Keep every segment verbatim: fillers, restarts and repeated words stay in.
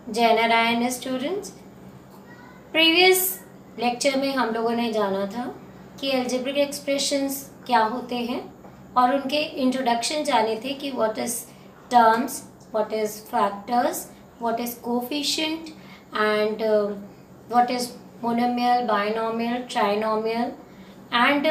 जय Narayan students. Previous lecture में हम लोगों ने जाना था कि अलजेब्रिक एक्सप्रेशंस क्या होते हैं और उनके इंट्रोडक्शन जाने थे कि what is terms, what is factors, what is coefficient and what is monomial, binomial, trinomial and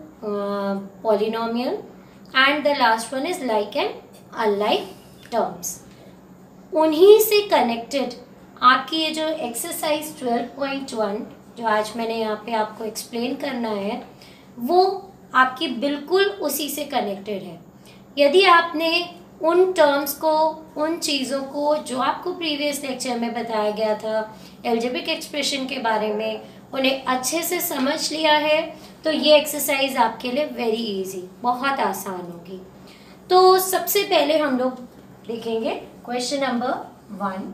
polynomial and the last one is like and unlike terms. उन्हीं से कनेक्टेड आपकी ये जो एक्सरसाइज ट्वेल्व पॉइंट वन जो आज मैंने यहाँ पे आपको एक्सप्लेन करना है वो आपकी बिल्कुल उसी से कनेक्टेड है। यदि आपने उन टर्म्स को, उन चीज़ों को जो आपको प्रीवियस लेक्चर में बताया गया था अलजेब्रिक एक्सप्रेशन के बारे में, उन्हें अच्छे से समझ लिया है तो ये एक्सरसाइज आपके लिए वेरी इजी, बहुत आसान होगी। तो सबसे पहले हम लोग देखेंगे क्वेश्चन नंबर वन,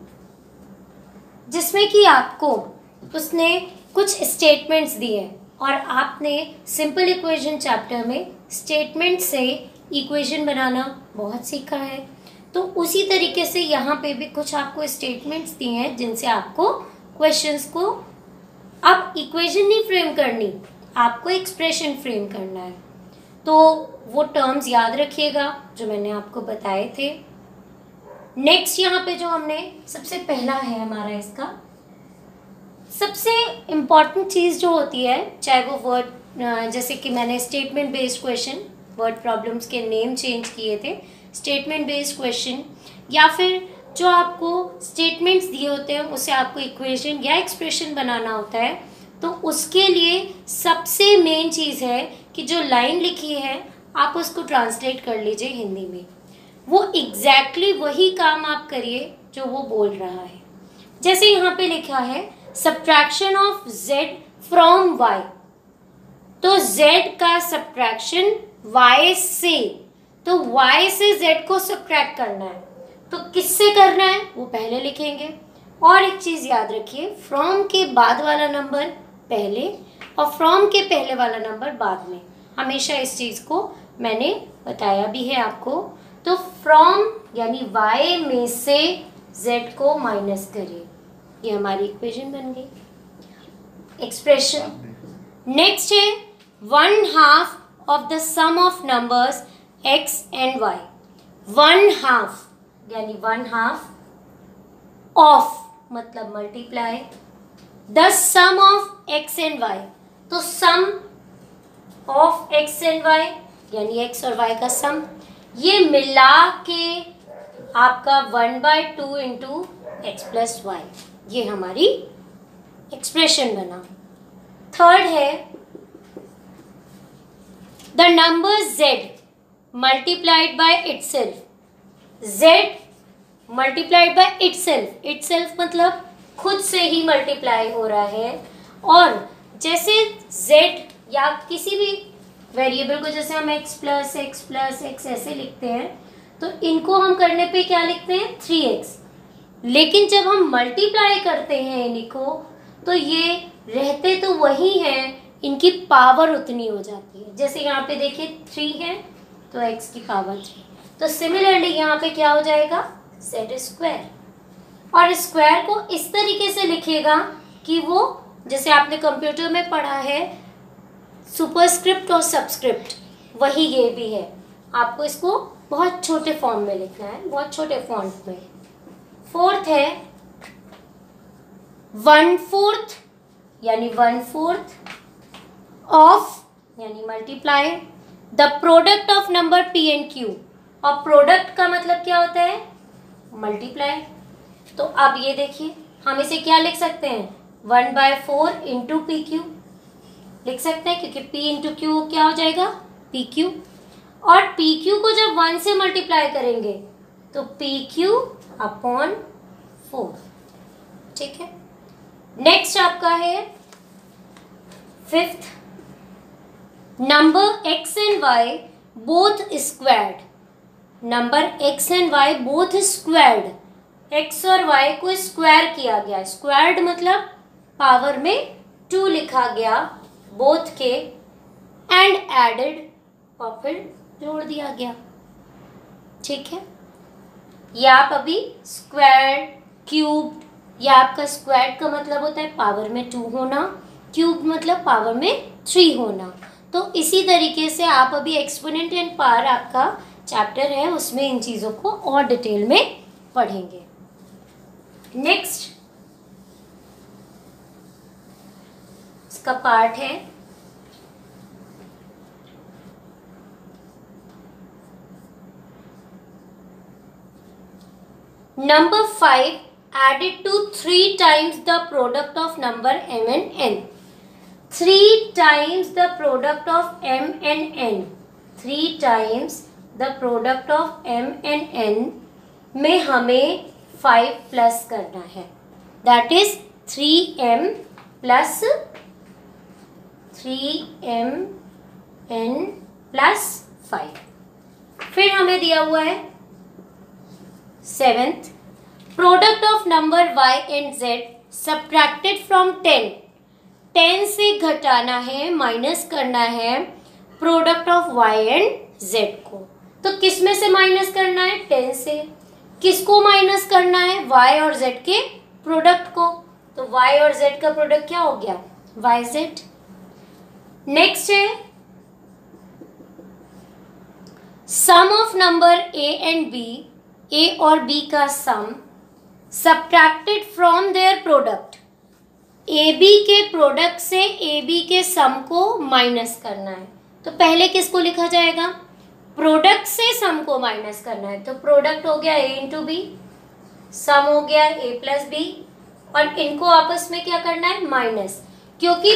जिसमें कि आपको उसने कुछ स्टेटमेंट्स दिए और आपने सिंपल इक्वेशन चैप्टर में स्टेटमेंट से इक्वेशन बनाना बहुत सीखा है। तो उसी तरीके से यहाँ पे भी कुछ आपको स्टेटमेंट्स दिए हैं जिनसे आपको क्वेश्चंस को अब इक्वेशन नहीं फ्रेम करनी, आपको एक्सप्रेशन फ्रेम करना है। तो वो टर्म्स याद रखिएगा जो मैंने आपको बताए थे। नेक्स्ट यहाँ पे जो हमने सबसे पहला है हमारा इसका सबसे इम्पॉर्टेंट चीज़ जो होती है, चाहे वो वर्ड, जैसे कि मैंने statement based question, word problems के नेम चेंज किए थे, स्टेटमेंट बेस्ड क्वेश्चन, या फिर जो आपको स्टेटमेंट्स दिए होते हैं उससे आपको इक्वेशन या एक्सप्रेशन बनाना होता है, तो उसके लिए सबसे मेन चीज़ है कि जो लाइन लिखी है आप उसको ट्रांसलेट कर लीजिए हिंदी में। वो एग्जैक्टली exactly वही काम आप करिए जो वो बोल रहा है। जैसे यहाँ पे लिखा है subtraction of z from y, तो z का सब्ट्रैक्शन y से, तो y से z को सब्ट्रैक्ट करना है, तो किससे करना है वो पहले लिखेंगे। और एक चीज याद रखिए, फ्रॉम के बाद वाला नंबर पहले और फ्रॉम के पहले वाला नंबर बाद में, हमेशा इस चीज को मैंने बताया भी है आपको। तो फ्रॉम यानी y में से z को माइनस करिए, ये हमारी इक्वेशन बन गई, एक्सप्रेशन। नेक्स्ट है one half of the sum of numbers x and y, one half यानी वन हाफ ऑफ मतलब multiply the sum of x and y, तो sum of x and y यानी x और y का सम, ये मिला के आपका one by two into x plus y, ये हमारी एक्सप्रेशन बना। थर्ड है the number z multiplied by itself, z multiplied by itself, itself मतलब खुद से ही मल्टीप्लाई हो रहा है। और जैसे z या किसी भी वेरिएबल को जैसे हम x plus x plus x ऐसे लिखते हैं, तो इनको हम करने पे क्या लिखते हैं थ्री एक्स, लेकिन जब हम मल्टीप्लाई करते हैं इनको तो ये रहते तो वही हैं, इनकी पावर उतनी हो जाती है। जैसे यहाँ पे देखिए थ्री है तो x की पावर थ्री, तो सिमिलरली यहाँ पे क्या हो जाएगा z स्क्वायर। और स्क्वायर को इस तरीके से लिखेगा कि वो जैसे आपने कंप्यूटर में पढ़ा है सुपरस्क्रिप्ट और सबस्क्रिप्ट, वही ये भी है, आपको इसको बहुत छोटे फॉर्म में लिखना है, बहुत छोटे फॉन्ट में। फोर्थ है वन फोर्थ यानी वन फोर्थ ऑफ यानी multiply the product of number p and q, और प्रोडक्ट का मतलब क्या होता है मल्टीप्लाई। तो अब ये देखिए हम इसे क्या लिख सकते हैं one by four into p q लिख सकते हैं, क्योंकि p इंटू क्यू क्या हो जाएगा पी क्यू, और पी क्यू को जब वन से मल्टीप्लाई करेंगे तो पी क्यू अपॉन फोर, ठीक है। नेक्स्ट आपका है fifth, number x and y both squared, number x and y both squared, x और y को स्क्वायर किया गया, स्क्वायर्ड मतलब पावर में टू लिखा गया बोथ के, एंड एडेड और फिर जोड़ दिया गया, ठीक है। ये आप अभी स्क्वायर, क्यूब, या आपका स्क्वायर का मतलब होता है पावर में टू होना, क्यूब मतलब पावर में थ्री होना। तो इसी तरीके से आप अभी एक्सपोनेंट एंड पावर आपका चैप्टर है उसमें इन चीज़ों को और डिटेल में पढ़ेंगे। नेक्स्ट इसका पार्ट है number five added to three times the product of number m and n. three times the product of m and n. three times the product of m and n में हमें five plus करना है. That is three m plus three m n plus five. फिर हमें दिया हुआ है seventh, product of number y and z subtracted from ten. Ten से घटाना है, माइनस करना है product of y and z को. तो किस में से माइनस करना है? टेन से. किसको माइनस करना है? y और z के प्रोडक्ट को. तो y और z का प्रोडक्ट क्या हो गया? yz. नेक्स्ट है sum of number a and b. a और b का sum subtracted from their product. A b के प्रोडक्ट से ए बी के सम को माइनस करना है. तो पहले किसको लिखा जाएगा? प्रोडक्ट से सम को माइनस करना है. तो प्रोडक्ट हो गया a इंटू बी, सम हो गया a प्लस बी, और इनको आपस में क्या करना है? माइनस. क्योंकि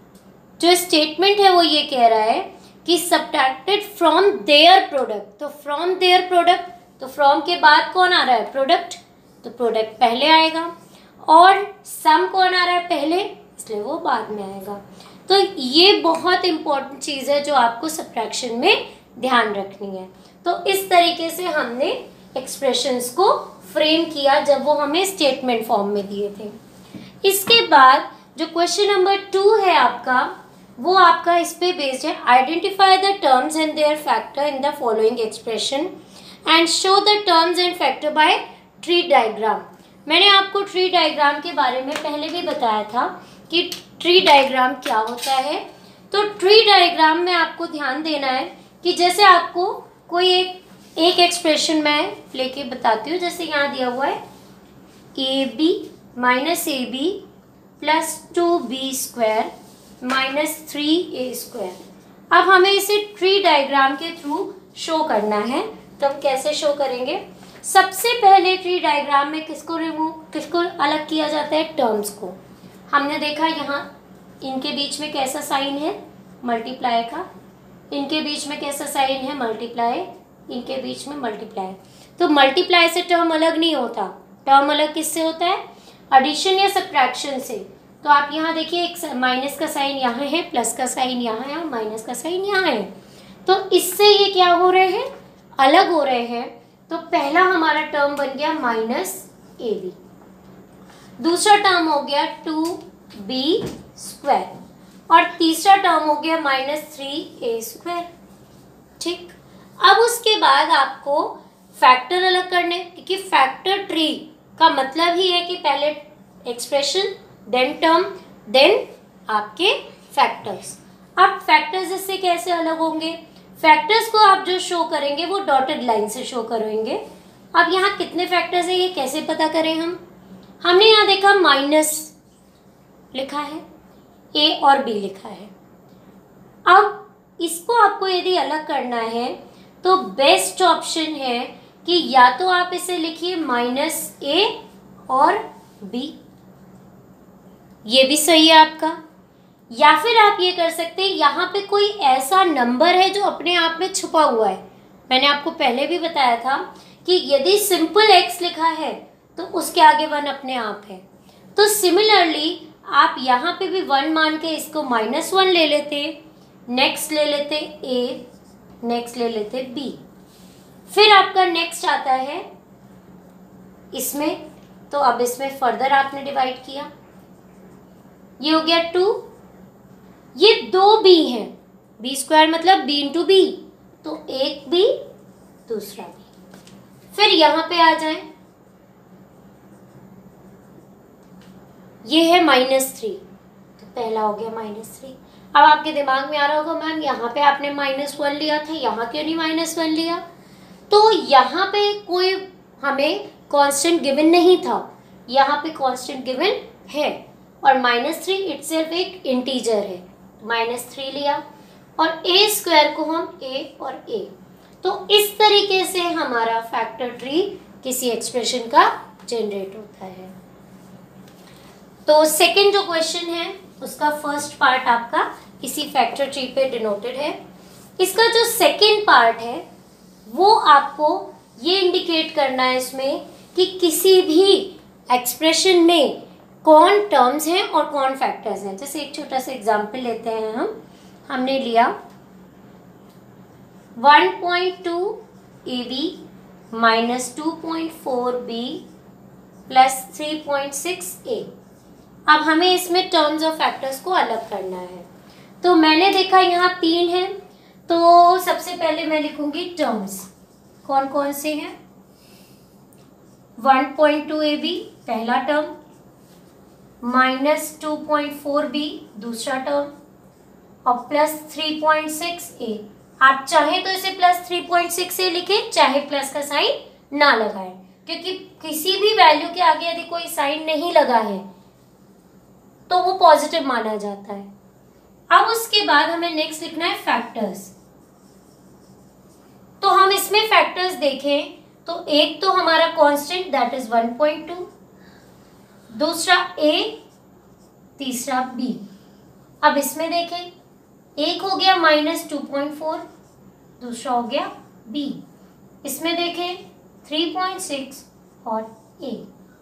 जो स्टेटमेंट है वो ये कह रहा है कि सब्ट्रैक्टेड फ्रॉम देयर प्रोडक्ट. तो फ्रॉम देयर प्रोडक्ट, तो फ्रॉम के बाद कौन आ रहा है? प्रोडक्ट. तो प्रोडक्ट पहले आएगा, और सम कौन आ रहा है? पहले, इसलिए वो बाद में आएगा. तो ये बहुत इंपॉर्टेंट चीज़ है जो आपको सब्ट्रैक्शन में ध्यान रखनी है. तो इस तरीके से हमने एक्सप्रेशंस को फ्रेम किया जब वो हमें स्टेटमेंट फॉर्म में दिए थे. इसके बाद जो क्वेश्चन नंबर टू है आपका, वो आपका इस पे बेस्ड है. Identify the terms and their factor in the following expression and show the terms and factor by tree diagram. मैंने आपको ट्री डायग्राम के बारे में पहले भी बताया था कि ट्री डायग्राम क्या होता है. तो ट्री डायग्राम में आपको ध्यान देना है कि जैसे आपको कोई एक एक एक्सप्रेशन मैं लेके बताती हूँ. जैसे यहाँ दिया हुआ है a b minus a b plus two b square minus three a square. अब हमें इसे ट्री डायग्राम के थ्रू शो करना है. तो हम कैसे शो करेंगे? सबसे पहले ट्री डायग्राम में किसको रिमूव किसको अलग किया जाता है? टर्म्स को. हमने देखा यहाँ इनके बीच में कैसा साइन है? मल्टीप्लाई का. इनके बीच में कैसा साइन है? मल्टीप्लाई. इनके बीच में मल्टीप्लाई. तो मल्टीप्लाई से टर्म अलग नहीं होता. टर्म अलग किससे होता है? एडिशन या सब्ट्रैक्शन से. तो आप यहाँ देखिए, एक माइनस का साइन यहाँ है, प्लस का साइन यहाँ है, और माइनस का साइन यहाँ है. तो इससे ये क्या हो रहे हैं? अलग हो रहे हैं. तो पहला हमारा टर्म बन गया माइनस ए बी. दूसरा टर्म हो गया टू बी स्क्वायर, और तीसरा टर्म हो गया माइनस थ्री ए स्क्वायर. ठीक. अब उसके बाद आपको फैक्टर अलग करने, क्योंकि फैक्टर ट्री का मतलब ही है कि पहले एक्सप्रेशन, देन टर्म, देन आपके फैक्टर्स. अब फैक्टर्स इससे कैसे अलग होंगे? फैक्टर्स को आप जो शो करेंगे वो डॉटेड लाइन से शो करेंगे. अब यहाँ कितने फैक्टर्स है ये कैसे पता करें हम? हमने यहाँ देखा माइनस लिखा है, ए और बी लिखा है. अब इसको आपको यदि अलग करना है तो बेस्ट ऑप्शन है कि या तो आप इसे लिखिए माइनस ए और बी, ये भी सही है आपका. या फिर आप ये कर सकते हैं, यहाँ पे कोई ऐसा नंबर है जो अपने आप में छुपा हुआ है. मैंने आपको पहले भी बताया था कि यदि सिंपल एक्स लिखा है तो उसके आगे वन अपने आप है. तो सिमिलरली आप यहाँ पे भी वन मान के इसको माइनस वन ले लेते, नेक्स्ट ले लेते ए, नेक्स्ट ले लेते बी. फिर आपका नेक्स्ट आता है इसमें, तो अब इसमें फर्दर आपने डिवाइड किया, ये हो गया टू. ये दो बी हैं, बी स्क्वायर मतलब बी इंटू बी, तो एक बी दूसरा बी. फिर यहां पे आ जाए, ये है माइनस थ्री, तो पहला हो गया माइनस थ्री। अब आपके दिमाग में आ रहा होगा मैम यहाँ पे आपने माइनस वन लिया था, यहाँ क्यों नहीं माइनस वन लिया? तो यहाँ पे कोई हमें कांस्टेंट गिवन नहीं था, यहाँ पे कांस्टेंट गिवन है और माइनस थ्री इटसेल्फ एक इंटीजर है, माइनस थ्री लिया और ए स्क्वायर को हम ए और ए। तो इस तरीके से हमारा फैक्टर ट्री किसी एक्सप्रेशन का जनरेट होता है। तो सेकंड जो क्वेश्चन है उसका फर्स्ट पार्ट आपका इसी फैक्टर ट्री पे डिनोटेड है। इसका जो सेकंड पार्ट है वो आपको ये इंडिकेट करना है इसमें कि किसी भी एक्सप्रेशन में कौन टर्म्स हैं और कौन फैक्टर्स हैं। जैसे एक छोटा सा एग्जांपल लेते हैं हम, हमने लिया one point two a b minus two point four b plus three point six a. अब हमें इसमें टर्म्स और फैक्टर्स को अलग करना है। तो मैंने देखा यहाँ तीन है, तो सबसे पहले मैं लिखूंगी टर्म्स कौन कौन से हैं। One point two a b पहला term, minus two point four b दूसरा टर्म और plus three point six a. आप चाहे तो इसे plus three point six a लिखें, चाहे प्लस का साइन ना लगाएं, क्योंकि किसी भी वैल्यू के आगे यदि कोई साइन नहीं लगा है तो वो पॉजिटिव माना जाता है। अब उसके बाद हमें नेक्स्ट लिखना है फैक्टर्स। तो हम इसमें फैक्टर्स देखें तो एक तो हमारा constant that is one point two, दूसरा a, तीसरा b। अब इसमें देखें एक हो गया माइनस टू पॉइंट फोर, दूसरा हो गया b। इसमें देखें थ्री पॉइंट सिक्स और a।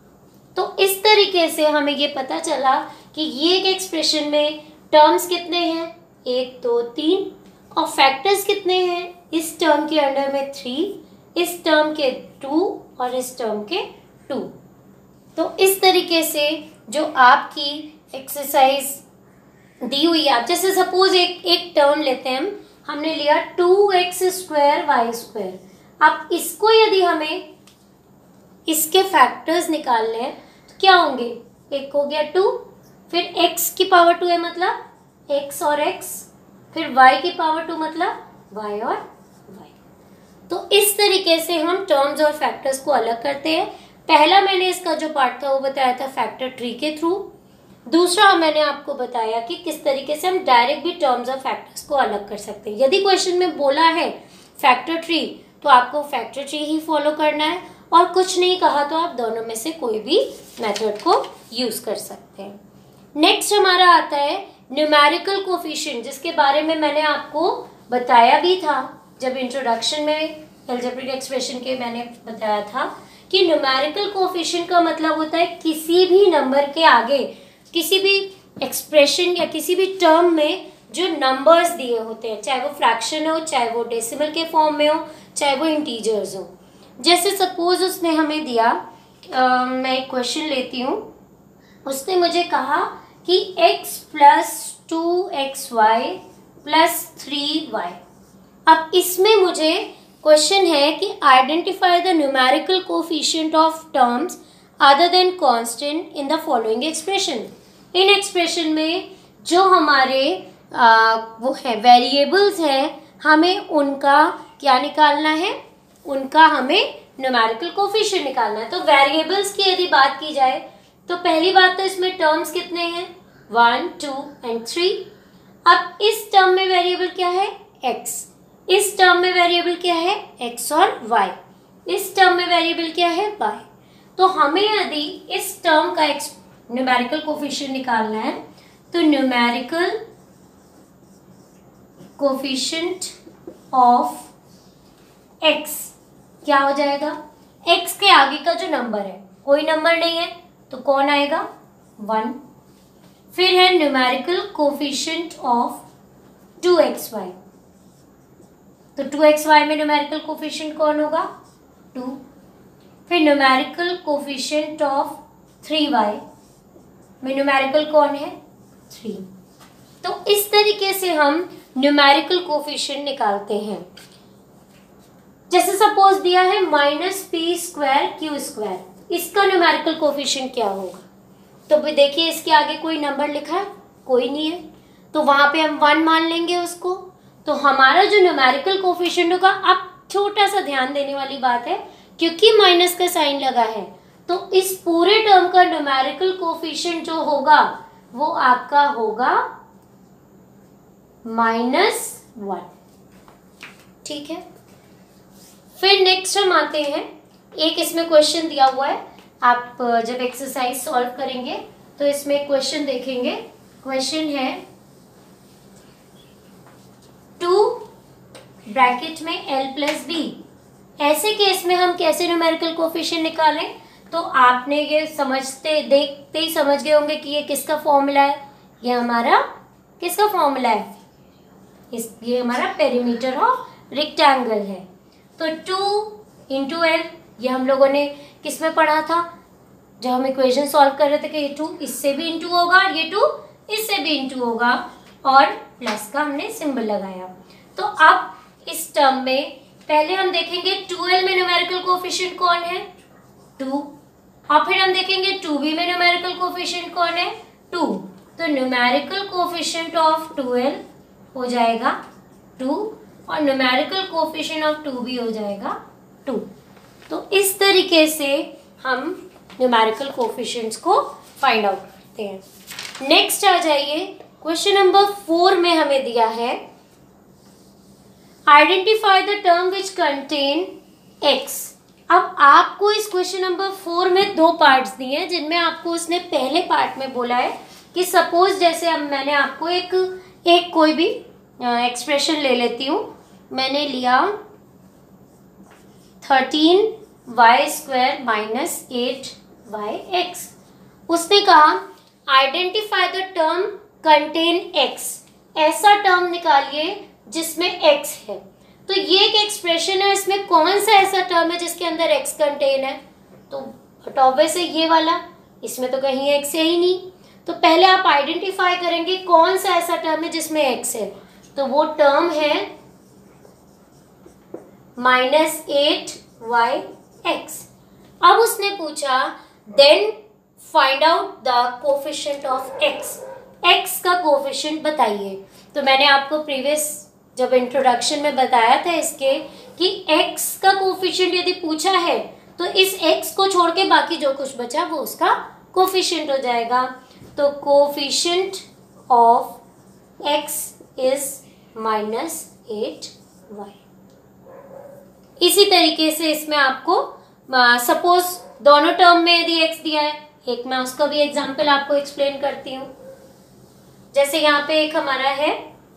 तो इस तरीके से हमें ये पता चला कि ये एक एक्सप्रेशन में टर्म्स कितने हैं, एक दो तीन, और फैक्टर्स कितने हैं, इस टर्म के अंडर में थ्री, इस टर्म के टू और इस टर्म के टू। तो इस तरीके से जो आपकी एक्सरसाइज दी हुई है, आप जैसे सपोज एक एक टर्म लेते हैं हम, हमने लिया two x square y square. अब इसको यदि हमें इसके फैक्टर्स निकालने हैं तो क्या होंगे, एक हो गया टू, फिर x की पावर टू है मतलब x और x, फिर y की पावर टू मतलब y और y। तो इस तरीके से हम टर्म्स और फैक्टर्स को अलग करते हैं। पहला मैंने इसका जो पार्ट था वो बताया था फैक्टर ट्री के थ्रू, दूसरा मैंने आपको बताया कि किस तरीके से हम डायरेक्ट भी टर्म्स और फैक्टर्स को अलग कर सकते हैं। यदि क्वेश्चन में बोला है फैक्टर ट्री तो आपको फैक्टर ट्री ही फॉलो करना है, और कुछ नहीं कहा तो आप दोनों में से कोई भी मेथड को यूज कर सकते हैं। नेक्स्ट हमारा आता है न्यूमेरिकल कोफिशिएंट, जिसके बारे में मैंने आपको बताया भी था जब इंट्रोडक्शन में अलजेब्रिक एक्सप्रेशन के मैंने बताया था कि न्यूमेरिकल कोफिशिएंट का मतलब होता है किसी भी नंबर के आगे, किसी भी एक्सप्रेशन या किसी भी टर्म में जो नंबर्स दिए होते हैं, चाहे वो फ्रैक्शन हो, चाहे वो डेसिमल के फॉर्म में हो, चाहे वो इंटीजर्स हो। जैसे सपोज उसने हमें दिया, आ, मैं एक क्वेश्चन लेती हूँ, उसने मुझे कहा कि x plus two x y plus three y. अब इसमें मुझे क्वेश्चन है कि identify the numerical coefficient of terms other than constant in the following expression. इन एक्सप्रेशन में जो हमारे आ, वो है वेरिएबल्स हैं, हमें उनका क्या निकालना है, उनका हमें न्यूमेरिकल कोफिशिएंट निकालना है। तो वेरिएबल्स की यदि बात की जाए तो पहली बात तो इसमें टर्म्स कितने हैं, वन टू एंड थ्री। अब इस टर्म में वेरिएबल क्या है, x, इस टर्म में वेरिएबल क्या है, x और y, इस टर्म में वेरिएबल क्या है, y। तो हमें यदि इस टर्म का न्यूमेरिकल कोफिशिएंट निकालना है तो न्यूमेरिकल कोफिशिएंट ऑफ x क्या हो जाएगा, x के आगे का जो नंबर है, कोई नंबर नहीं है तो कौन आएगा, वन। फिर है numerical coefficient of two x y, तो टू एक्स वाई में न्यूमेरिकल कोफिशिएंट कौन होगा, टू। फिर numerical coefficient of three y में न्यूमेरिकल कौन है, थ्री। तो इस तरीके से हम न्यूमेरिकल कोफिशिएंट निकालते हैं। जैसे सपोज दिया है minus p square q square, इसका न्यूमेरिकल कोफिशिएंट क्या होगा, तो देखिए इसके आगे कोई नंबर लिखा है, कोई नहीं है, तो वहां पे हम वन मान लेंगे उसको। तो हमारा जो न्यूमेरिकल कोफिशिएंट होगा, अब छोटा सा ध्यान देने वाली बात है, क्योंकि माइनस का साइन लगा है तो इस पूरे टर्म का न्यूमेरिकल कोफिशिएंट जो होगा वो आपका होगा माइनस वन। ठीक है, फिर नेक्स्ट हम आते हैं, एक इसमें क्वेश्चन दिया हुआ है, आप जब एक्सरसाइज सॉल्व करेंगे तो इसमें क्वेश्चन देखेंगे। क्वेश्चन है टू ब्रैकेट में एल प्लस बी, ऐसे केस में हम कैसे न्यूमेरिकल कोफिशिएंट निकालें? तो आपने ये समझते देखते ही समझ गए होंगे कि ये किसका फॉर्मूला है, ये हमारा किसका फॉर्मूला है, इस ये हमारा पेरीमीटर ऑफ रेक्टेंगल है। तो टू इंटू एल, ये हम लोगों ने किस में पढ़ा था, जब हम इक्वेशन सॉल्व कर रहे थे कि ये टू इससे भी इंटू होगा और ये टू इससे भी इंटू होगा, और प्लस का हमने सिंबल लगाया। तो अब इस टर्म में पहले हम देखेंगे टू एल में न्यूमेरिकल कोफिशिएंट कौन है, टू, और फिर हम देखेंगे टू बी में न्यूमेरिकल कोफिशिएंट कौन है, टू। तो numerical coefficient of two l हो जाएगा टू और numerical coefficient of two b हो जाएगा टू। तो इस तरीके से हम न्यूमेरिकल कोफिशिएंट्स को फाइंड आउट करते हैं। नेक्स्ट आ जाइए, क्वेश्चन नंबर फोर में हमें दिया है identify the term which contain x. अब आपको इस क्वेश्चन नंबर फोर में दो पार्ट्स दिए हैं, जिनमें आपको उसने पहले पार्ट में बोला है कि सपोज जैसे अब मैंने आपको एक एक कोई भी एक्सप्रेशन ले लेती हूँ, मैंने लिया thirteen y square minus eight y x. उसने कहा identify the term contain x, ऐसा टर्म निकालिए जिसमें एक्स है। तो ये एक एक्सप्रेशन है, इसमें कौन सा ऐसा टर्म है जिसके अंदर एक्स कंटेन है, तो ऑब्वियस है ये वाला, इसमें तो कहीं एक्स है ही नहीं। तो पहले आप आइडेंटिफाई करेंगे कौन सा ऐसा टर्म है जिसमें एक्स है, तो वो टर्म है माइनस एट वाई एक्स। अब उसने पूछा then find out the coefficient of x, x का कोफिशिएंट बताइए। तो मैंने आपको प्रीवियस जब इंट्रोडक्शन में बताया था इसके कि x का कोफिशिएंट यदि पूछा है तो इस x को छोड़ के बाकी जो कुछ बचा वो उसका कोफिशिएंट हो जाएगा। तो coefficient of x is minus eight y. इसी तरीके से इसमें आपको सपोज दोनों टर्म में यदि x दिया है, एक मैं उसका भी एग्जांपल आपको एक्सप्लेन करती हूँ। जैसे यहाँ पे एक हमारा है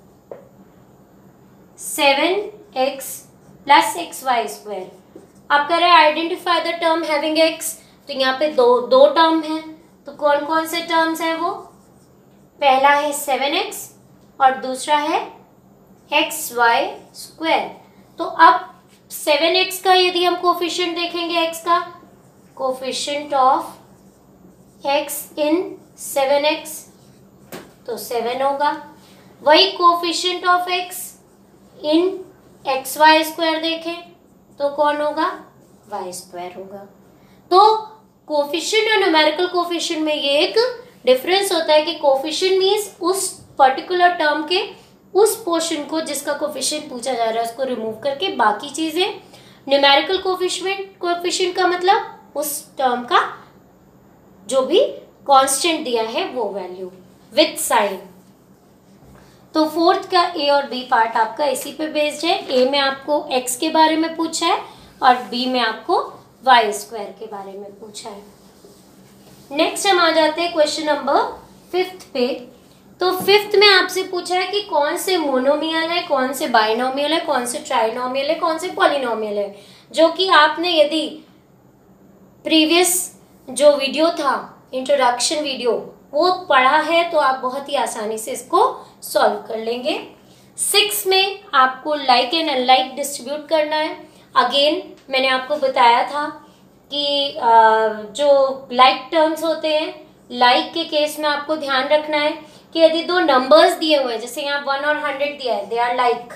seven x plus x y square, आप कह रहे हैं identify the term having x, तो यहाँ पे दो दो टर्म है, तो कौन कौन से टर्म्स हैं वो, पहला है सेवन एक्स और दूसरा है एक्स वाई स्क्वायर। तो अब सेवन एक्स का यदि हम कोफिशिएंट देखेंगे, एक्स का coefficient of x in seven x तो सेवन होगा, वही coefficient of x in x y square देखें तो कौन होगा, वाई स्क्वायर होगा। तो कोफिशिएंट और न्यूमेरिकल कोफिशिएंट में ये एक डिफरेंस होता है कि कोफिशिएंट मींस उस पर्टिकुलर टर्म के उस पोर्शन को जिसका कोफिशिएंट पूछा जा रहा है उसको रिमूव करके बाकी चीजें, न्यूमेरिकल कोफिशिएंट कोफिशिएंट का मतलब उस टर्म का जो भी कांस्टेंट दिया है वो वैल्यू विथ साइन। तो फोर्थ का ए और बी पार्ट आपका इसी पे बेस्ड है। ए में आपको एक्स के बारे में पूछा है और बी में आपको वाई स्क्वायर के बारे में पूछा है। नेक्स्ट हम आ जाते हैं क्वेश्चन नंबर फिफ्थ पे। तो फिफ्थ में आपसे पूछा है कि कौन से मोनोमियल है, कौन से बाइनोमियल है, कौन से ट्राइनोमियल है, कौन से पॉलिनोमियल है, जो कि आपने यदि प्रीवियस जो वीडियो था इंट्रोडक्शन वीडियो वो पढ़ा है तो आप बहुत ही आसानी से इसको सॉल्व कर लेंगे। सिक्स में आपको लाइक एंड अनलाइक डिस्ट्रीब्यूट करना है। अगेन मैंने आपको बताया था कि जो लाइक टर्म्स होते हैं, लाइक के केस में आपको ध्यान रखना है कि यदि दो नंबर्स दिए हुए हैं, जैसे यहाँ वन और हंड्रेड दिया है, दे आर लाइक।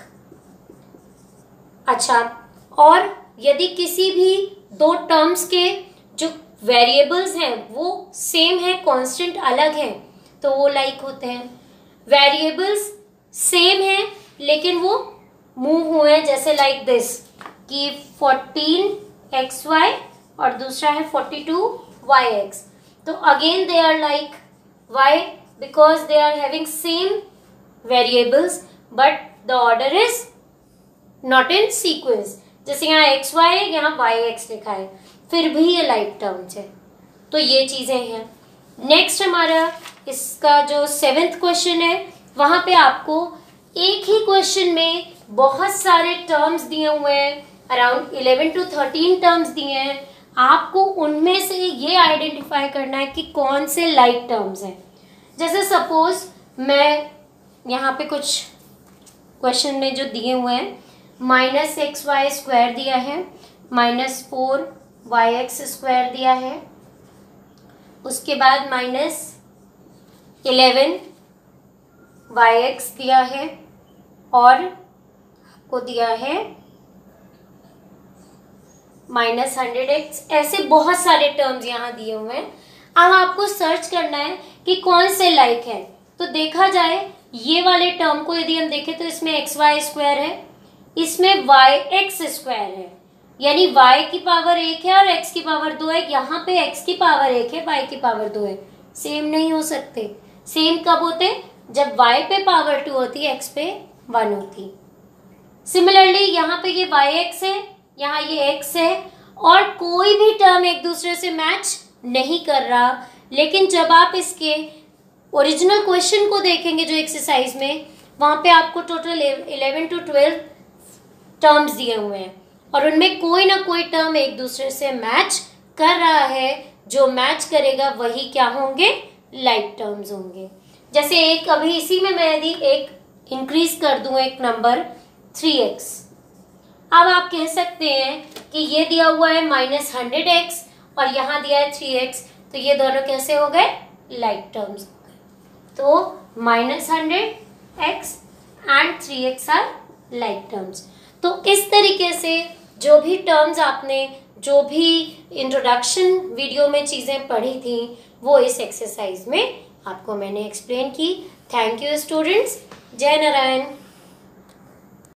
अच्छा, और यदि किसी भी दो टर्म्स के जो वेरिएबल्स हैं वो सेम है, कांस्टेंट अलग है, तो वो लाइक होते हैं। वेरिएबल्स सेम है लेकिन वो मूव हुए हैं, जैसे लाइक दिस कि फोर्टीन एक्स वाई और दूसरा है फोर्टी टू वाई एक्स, तो again they are like, y? Because they are having same variables but the order is not in sequence. जैसे यहाँ एक्स वाई है, यहाँ वाई एक्स लिखा है, फिर भी ये लाइक टर्म्स है। तो ये चीजें हैं। नेक्स्ट हमारा इसका जो सेवेंथ क्वेश्चन है, वहां पे आपको एक ही क्वेश्चन में बहुत सारे टर्म्स दिए हुए हैं, around eleven to thirteen terms दिए हैं। आपको उनमें से ये आइडेंटिफाई करना है कि कौन से लाइक टर्म्स हैं। जैसे सपोज मैं यहाँ पे कुछ क्वेश्चन में जो दिए हुए हैं, माइनस एक्स वाई स्क्वायर दिया है, minus four y x square दिया है, उसके बाद माइनस इलेवन वाई एक्स दिया है, और आपको दिया है माइनस हंड्रेड एक्स। ऐसे बहुत सारे टर्म्स यहाँ दिए हुए हैं। अब आपको सर्च करना है कि कौन से लाइक है। तो देखा जाए ये वाले टर्म को यदि हम देखें तो इसमें एक्स वाई स्क्वायर है, इसमें वाई एक्स स्क्वायर है, यानी y की पावर एक है और x की पावर दो है। यहाँ पे x की पावर एक है, y की पावर दो है। सेम नहीं हो सकते। सेम कब होते? जब y पे पावर टू होती है, x पे वन होती। सिमिलरली यहाँ पे ये वाई एक्स है, यहाँ ये x है, और कोई भी टर्म एक दूसरे से मैच नहीं कर रहा। लेकिन जब आप इसके ओरिजिनल क्वेश्चन को देखेंगे जो एक्सरसाइज में, वहाँ पे आपको total eleven to twelve terms दिए हुए हैं और उनमें कोई ना कोई टर्म एक दूसरे से मैच कर रहा है। जो मैच करेगा वही क्या होंगे? लाइक टर्म्स होंगे। जैसे एक अभी इसी में मैं यदि एक इंक्रीज कर दूं एक नंबर थ्री एक्स, अब आप कह सकते हैं कि ये दिया हुआ है माइनस हंड्रेड एक्स और यहाँ दिया है थ्री एक्स, तो ये दोनों कैसे हो गए? लाइक टर्म्स हो गए। तो minus hundred x and three x are like terms. तो इस तरीके से जो भी टर्म्स आपने जो भी इंट्रोडक्शन वीडियो में चीज़ें पढ़ी थी वो इस एक्सरसाइज में आपको मैंने एक्सप्लेन की। Thank you students. जय नारायण।